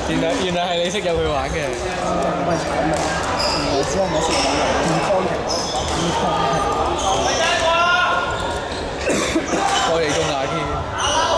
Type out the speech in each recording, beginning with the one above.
原來係你識有佢玩嘅。 唔係慘啊！我只係我識玩健康型， 我哋中亞添。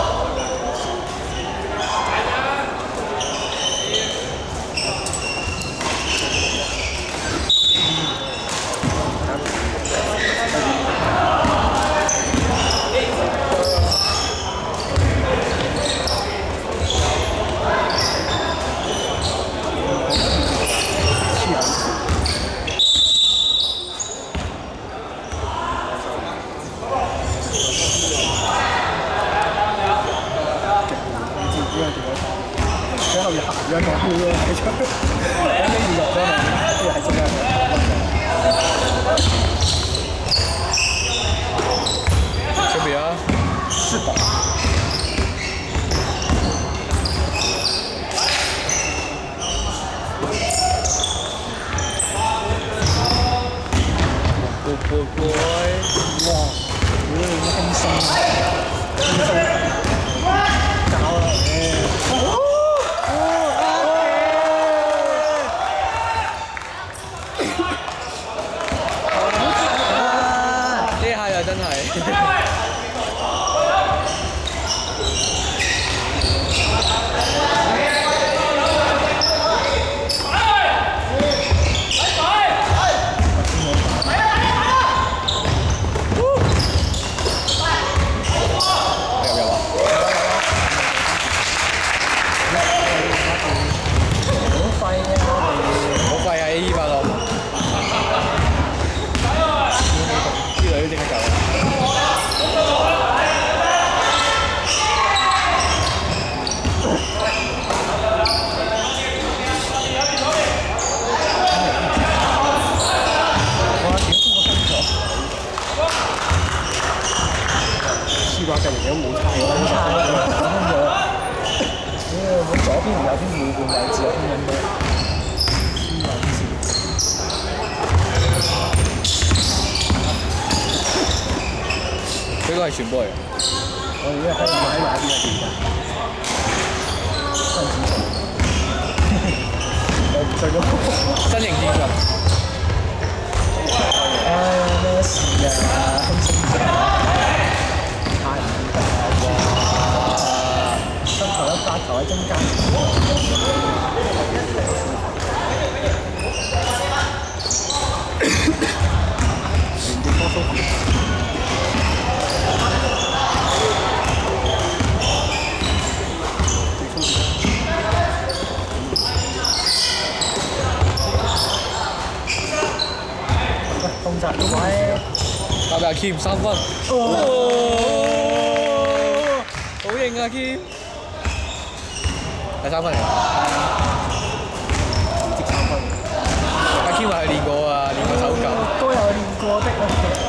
最後要行咗個圈咯，喺出，跟住入咗嚟，跟住喺中間。 出邊啊？ 是的。哇！屌你咁輕鬆，輕鬆搞啦呢下又真係。 試過近年都冇差咗，冇差咗，空咗。我左邊同右邊互換位置有空咁多。 呢個係傳波嚟。 我而家喺埋邊嘅新戰術，我唔信咯。 新型戰術。 唉，咩事啊？輕鬆啫，太唔得啦！膝頭一發頭喺中間。連接波蘇。動作呢位， 打俾阿 Kim 3分。好型啊 Kim！ 係3分嚟㗎。 直3分。 阿 Kim 話佢練過啊，練過手感。 都有練過的啊。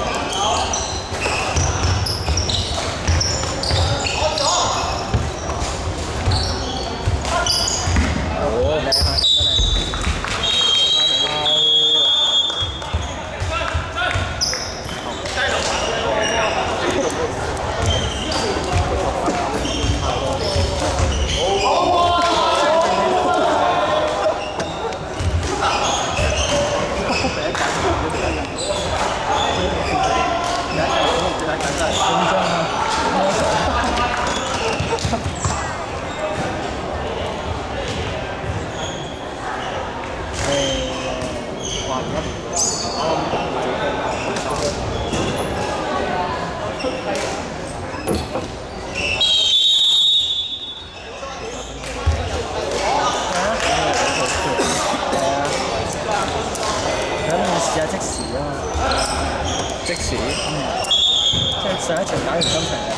試下即時啊嘛， 即時？ 即係上一場打完今場嘅。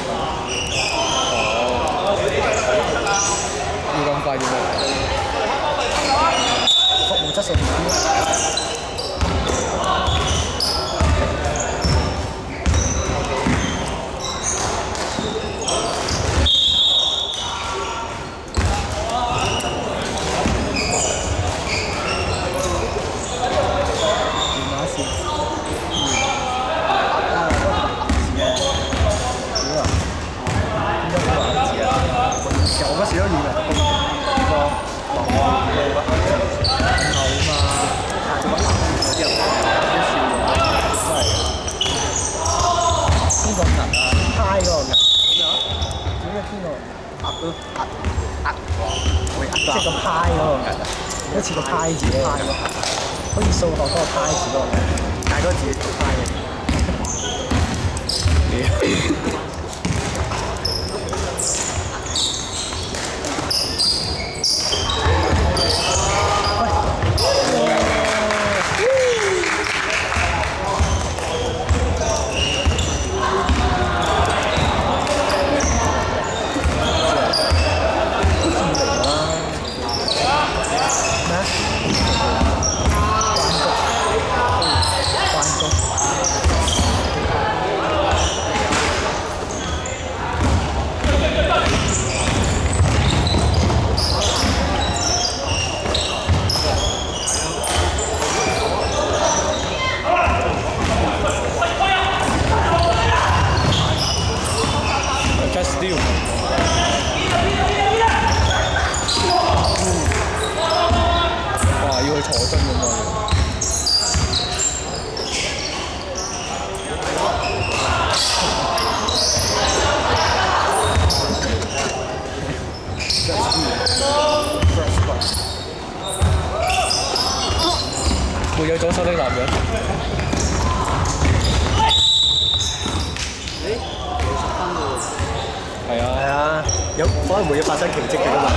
要咁快點啊？ 服務質素唔高。我嗰時都練啊， 邊個銀啊？派嗰個銀。點解邊個即係個派嗰個銀啊？好似個派字嗰個銀，好似數學嗰個派字嗰個銀，但係嗰個字係派嘅。 沒有左手的男人。係啊， 係啊，有可能會發生奇蹟嘅嘛。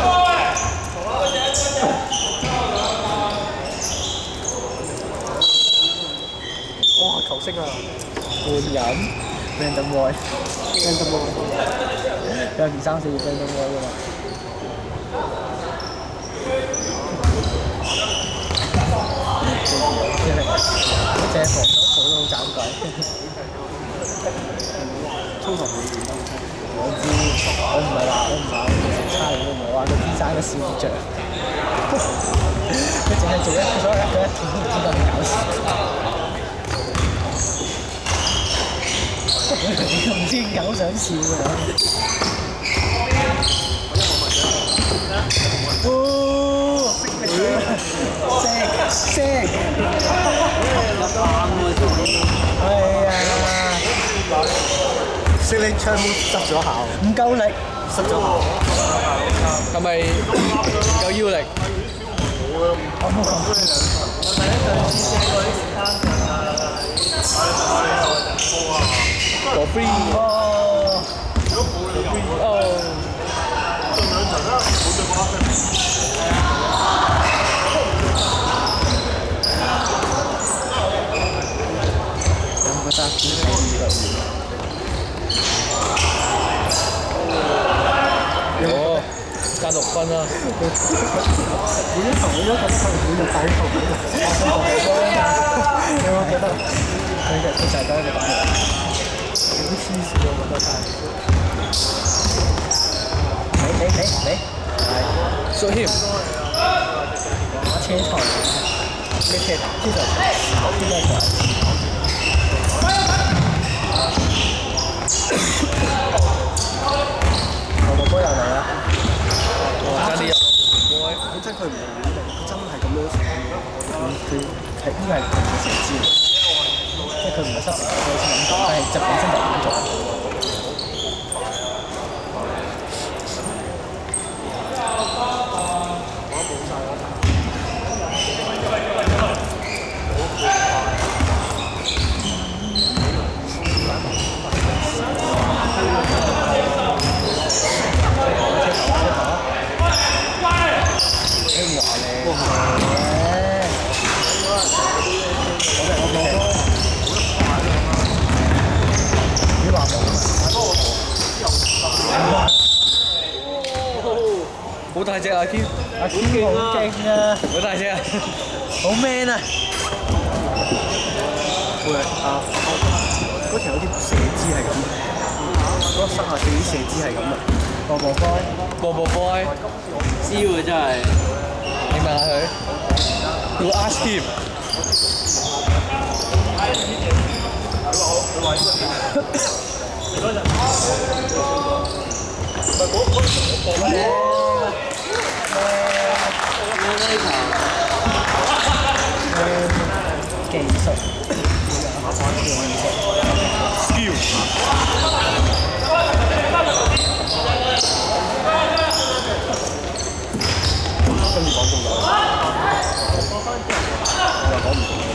哇！球星啊！換人 ，random boy，random boy，有2、3、4個 random boy 㗎嘛。嗰隻防守都好盞鬼。通常會點啊？我知，我唔係話差佬，唔係話個 P 生個笑象，佢淨係做一條，唔知咁搞笑。唔知點狗想笑㗎。哦，聲，係啊。識拎槍失咗效，唔夠力，失咗效。 係咪有腰力？ 我冇講。我第一陣試射過啲時間個 free 哦，加6分啦！ 每一球咁每日打球，你有冇記得？佢就係得一個打球，好黐線啊！我覺得真係。你，係 shoot him 車頭，咩車頭？波波又嚟啦！ 爭啲入波， 本身佢唔係亂嚟，佢真係咁樣射。佢係應該係射箭，即係佢唔係失成個波先咁做，但係就本身就咁做。 好大隻阿 Q， 阿 Q 好勁啊！ 好大隻啊！ 好 man 啊！喂嗰條有啲射姿係咁，嗰個身下啲射姿係咁啊！波波 boy， 知喎真係。 你問下佢 ，You ask him。 skill。 跟住講中咗，我又講唔到。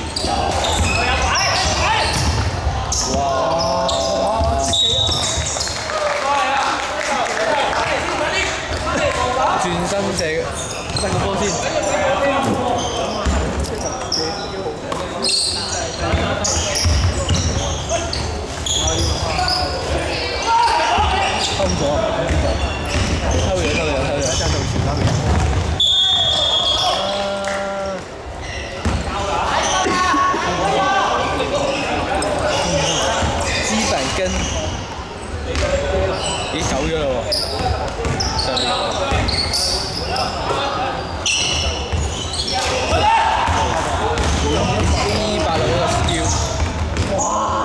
哇！自己轉身射個波先。 偷咗，偷咗，一陣就傳翻俾人。 資本根已經走咗啦喎，上面。8樓嗰個 skill。哇！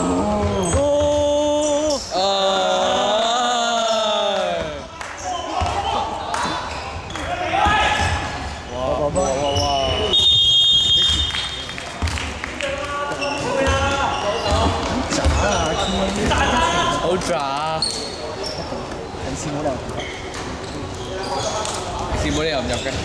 好渣！ 平時冇理由唔入， 平時冇理由唔入嘅。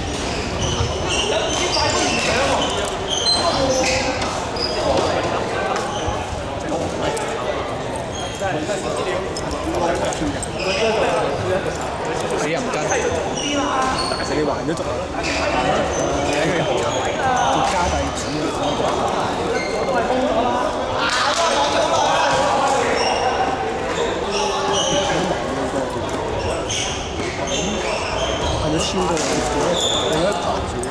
死人跟， 死你還咗足，做家弟子係咗超多你一彈住。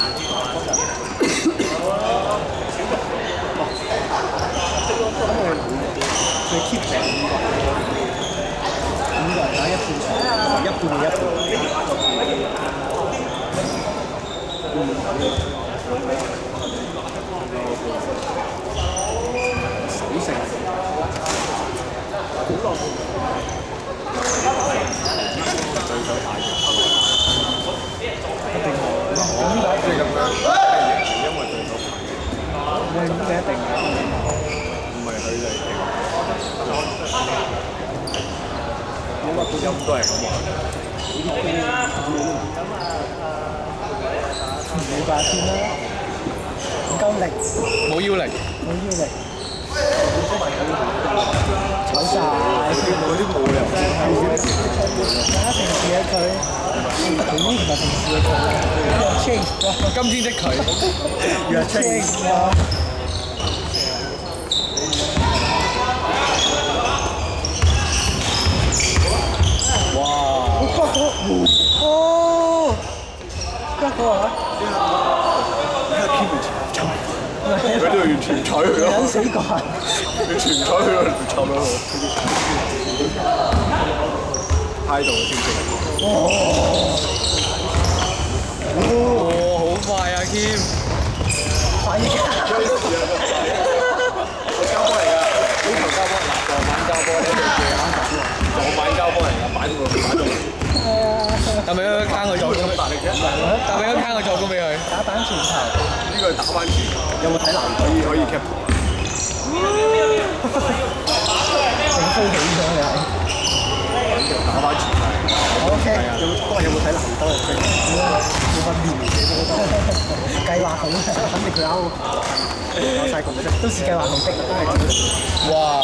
佢 keep 成5個人打一半場，一半嘅一半。死成。一定係。咁解佢咁樣，因為對手排。你一定唔係佢哋。我話個音都係咁話。冇霸天啦，唔夠力， 冇腰力， 冇腰力，醜曬，嗰啲冇理由。大家平時嘅佢，佢呢唔係平時嘅佢 ，change 咗， 今天的佢， 越 change 咗。哇！哦，一個啊！佢都完全睬佢咯，死怪！你全睬佢咯，唔臭咯，態度正正。 哦，好快啊 Kim！ 快啲！ 我交波嚟㗎，呢球交波，撞板交波咧，撞板交波嚟㗎，擺到。 係咪應該攤個助攻？係咪應該攤個助攻俾佢？ 打板傳球， 呢個係打翻傳， 有冇睇籃可以 cap 整飛起咗你係？ 打翻傳。 OK，有冇睇籃球？冇分別計劃好，肯定佢有晒共識，都是計劃同的，都係。 哇！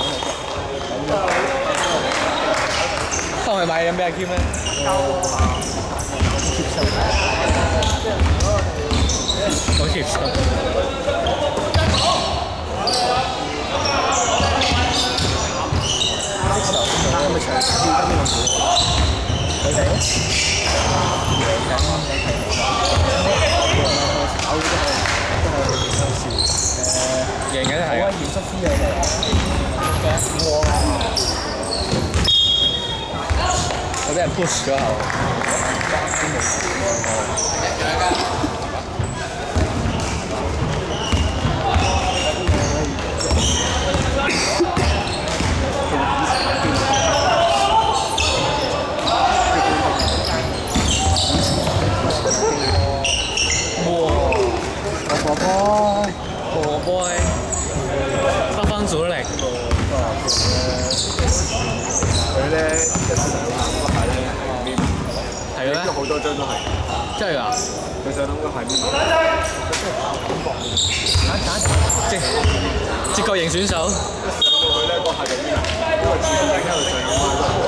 係咪買緊俾阿 Kim 咧？ 接受， 好接受。 啱嘅場，跳緊呢個舞，佢哋贏緊係。 好啊，嚴肅啲嘅。 我俾人 push 咗後。 波波， 波波。 好多張都係。 真係㗎？ 佢想諗個係邊個？ 直角型選手。 上到去咧，個係邊啊？因為自己喺度上緊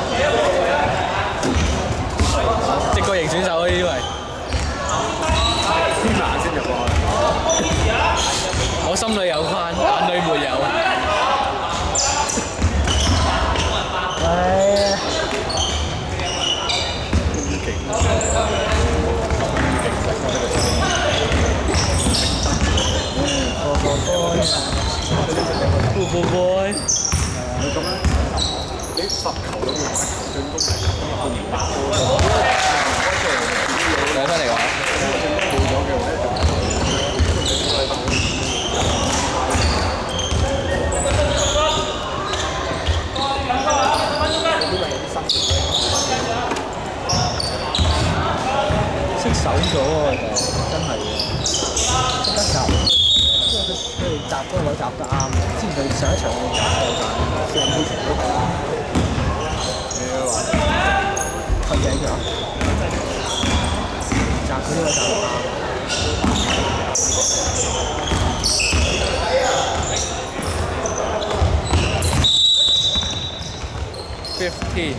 直角型選手呢啲咪？ 天冷先入過去。 我心裏有框，眼裏沒有。 係。 boy。 你咁樣，你10球都會打球進攻係半年8波。 攞翻嚟話。 做咗嘅話咧識手咗喎，真係喎，識得集，因為佢哋集嗰個位集得啱。之前佢上一場佢集錯曬，上半場都係。你話佢幾樣？集佢呢個集得啱。 15。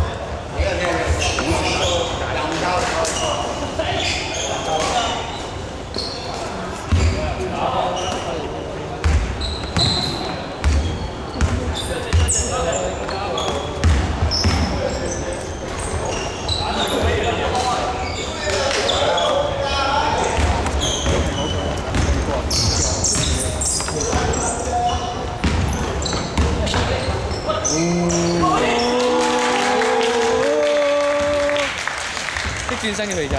識轉身嘅肥仔。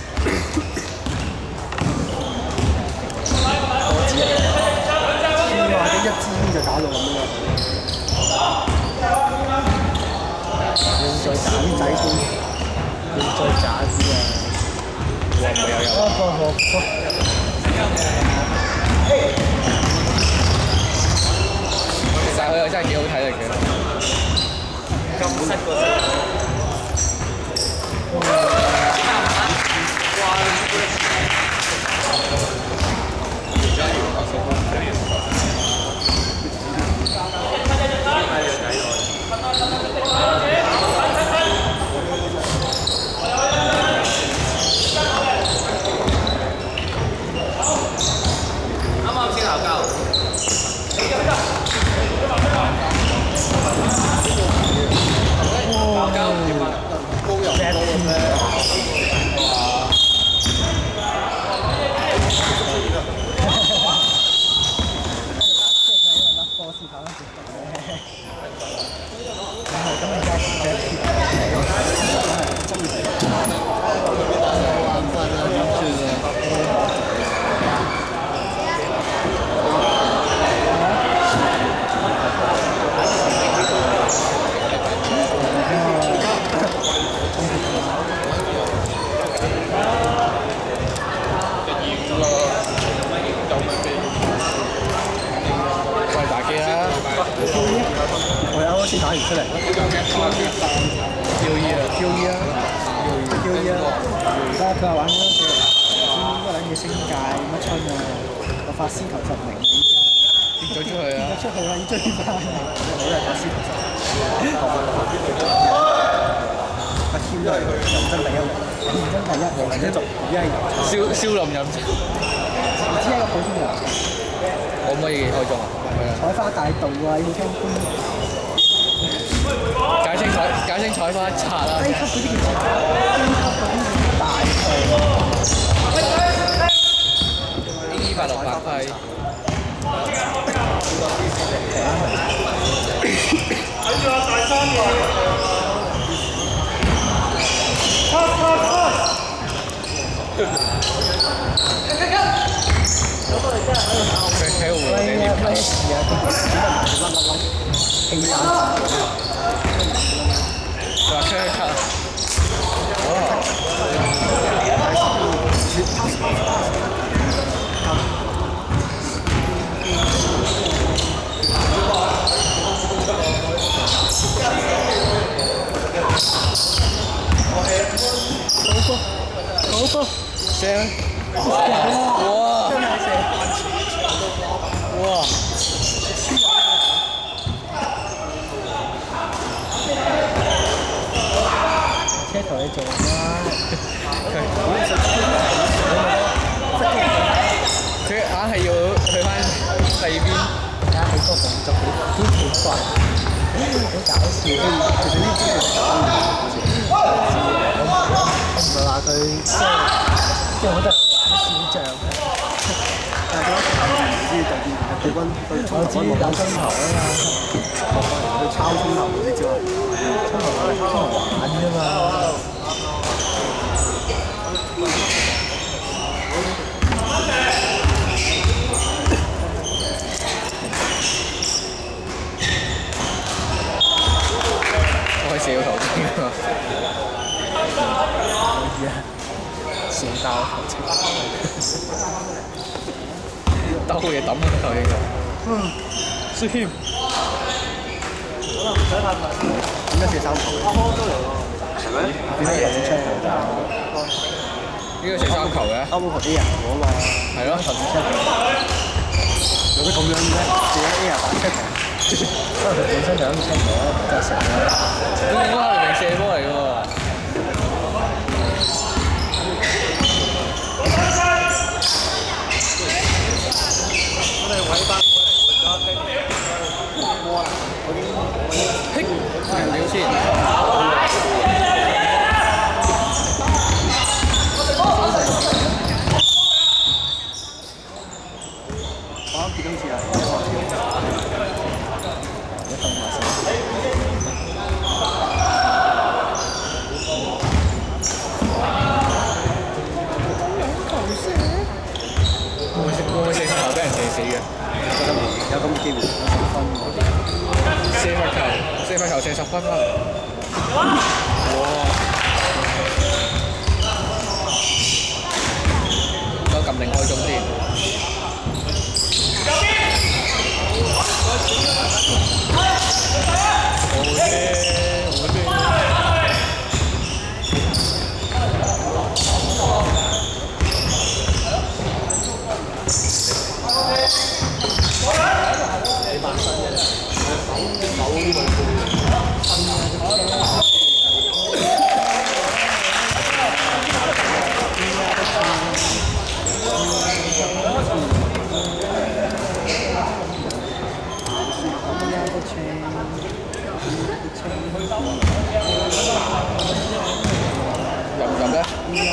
話啲一支就打到咁樣，要再打啲仔先，要再打啲啊！ 哇！唔係又有。但係佢又真係幾好睇力嘅。 金色嗰隻。 我啱啱先打完出嚟。QE 啊！而家佢話玩嗰隻乜撚嘢星界乜春啊，個法師球10名啊！依家跌咗出去啊！ 跌咗出去啦，要追翻。我都係法師球10。阿 Q 都係認真第一，認真第一，認真做，而家係少林飲茶。 只係一個普通人。 可唔可以開鐘啊？ 採花大道啊！要聽官。 解清採花一拆啦。 低級嗰啲叫低級嗰啲大賽。 E868批。 睇住啊！大三爺。 佢喺度換咩事啊？佢氣炸。 佢話出去 cut 啊！ 好好波， 射！哇！ 真係射！ 哇！ 車頭你做啦， 佢硬係要去翻第二邊。 睇下佢個動作都幾怪，好搞笑。其實呢啲我唔係話佢即係好多人玩小將嘅， 但係佢唔知第二對軍對衝我知有衝頭啊嘛， 去抄衝頭嗰啲啫嘛， 衝頭玩啫嘛。 我係射到頭先啊！ 射到頭先， 兜嘢抌個頭應該。輸添。 點解射三球？係咪？點解有出球㗎？ 呢個射三球嘅。 歐波球啲人喎嘛。 係咯。 頭先出球。有啲咁樣嘅，射一 A 啊打出球。 可能佢本身就諗住出球啦，真係射啦。 咁應該係明射波嚟㗎喎。 我哋揾翻嘿，人料先。 我見到似係。 會唔會射罰球俾人射死嘅？ 有咁嘅機會10分喎。 射罰球射10分啦！哇！都撳定開中先。入唔入咧？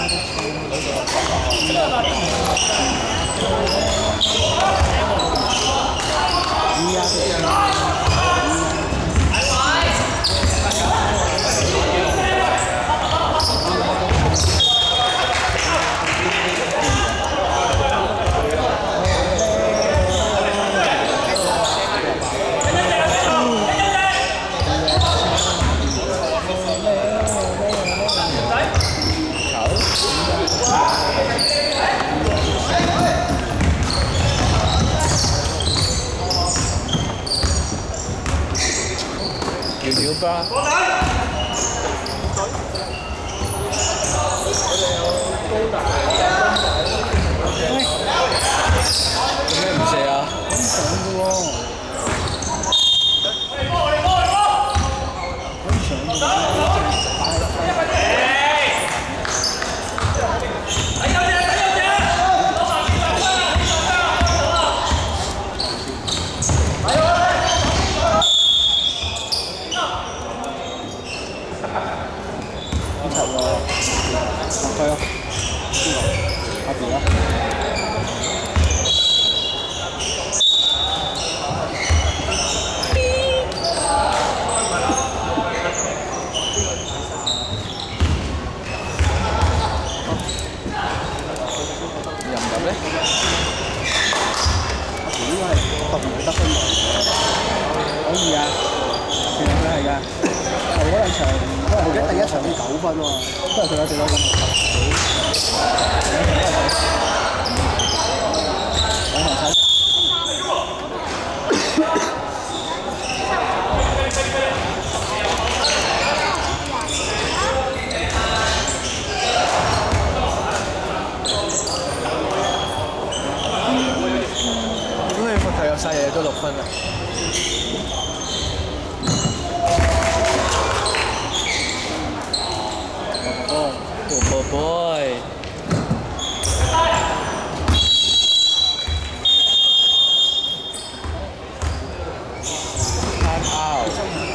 搖吧。做咩唔射啊？ 咁上嘅喎，咁上嘅。 係啊，阿邊啊？ 入唔入咧？ 阿邊應該係特別得分喎。可以啊，其實佢係㗎。頭嗰兩場，因為第一場9分喎，都係佢有最多分。 都6分啦。Oh boy！ Time out。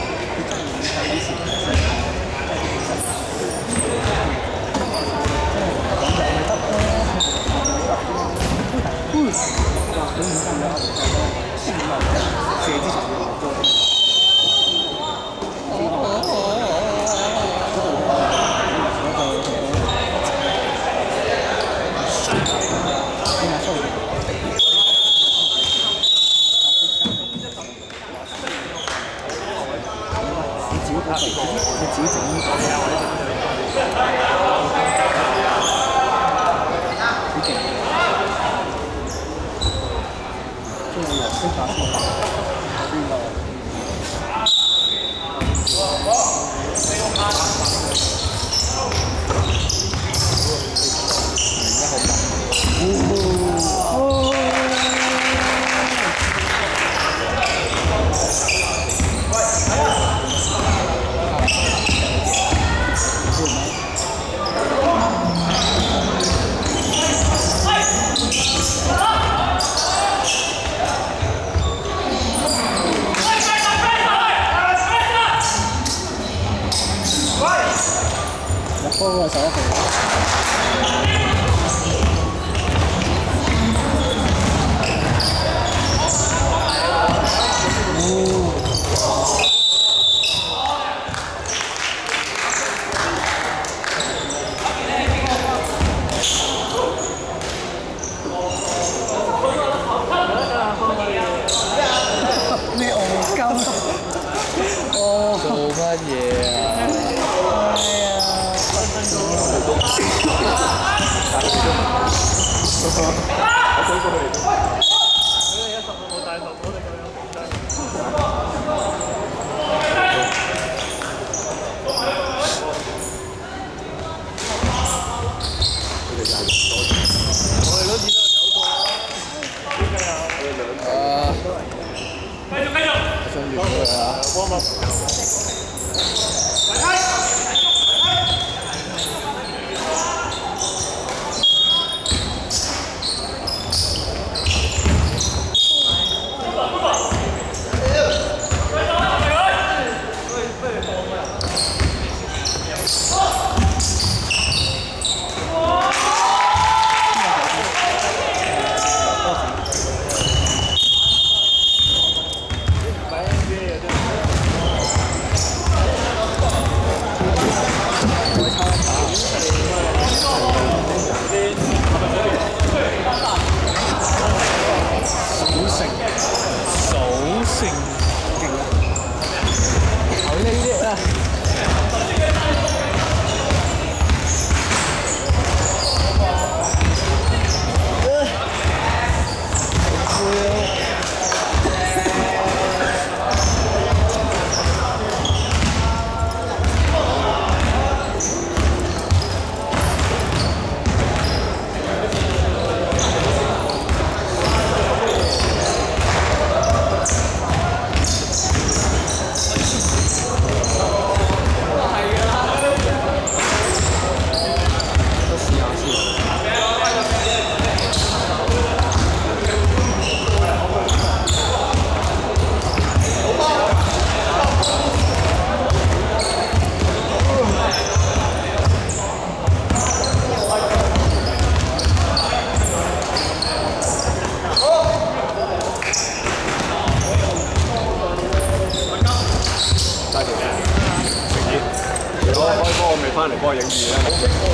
咩戇鳩？哦， 做乜嘢啊？ 開波我未翻嚟幫我影住咧。